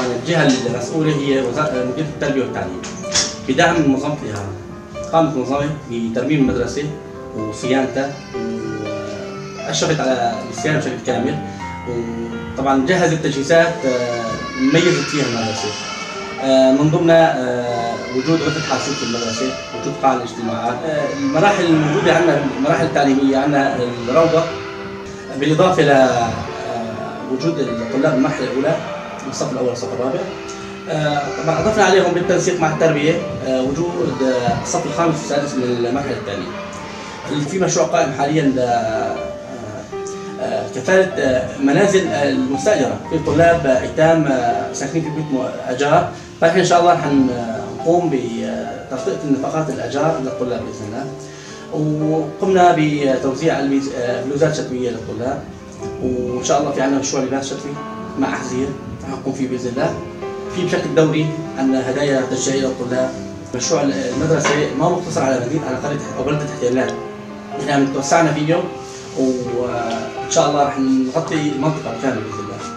الجهه المسؤوله هي مديريه التربيه والتعليم بدعم منظمتها. قامت المنظمه بترميم المدرسه وصيانتها واشرفت على الصيانه بشكل كامل، وطبعا جهزت تجهيزات ميزت فيها المدرسه، من ضمنها وجود غرفه حاسوب في المدرسه، وجود قاعه الاجتماعات. المراحل الموجوده عندنا، المراحل التعليميه، عندنا الروضه بالاضافه لوجود الطلاب المرحله الاولى من الصف الاول للصف الرابع. طبعا اضفنا عليهم بالتنسيق مع التربيه وجود الصف الخامس والسادس من المرحله الثانيه. في مشروع قائم حاليا كفاله منازل المستاجره في طلاب ايتام ساكنين في بيوت اجار، فاحنا ان شاء الله حنقوم بتغطيه النفقات الاجار للطلاب باذن الله. وقمنا بتوزيع بلوزات شتويه للطلاب، وان شاء الله في عندنا مشروع لباس شتوي مع احذيه حنقوم فيه باذن الله. في بشكل دوري عندنا هدايا تشجيعيه للطلاب. مشروع المدرسه ما مقتصر على قريه او بلده احتلال، احنا توسعنا فيه وان شاء الله رح نغطي المنطقه كامله باذن الله.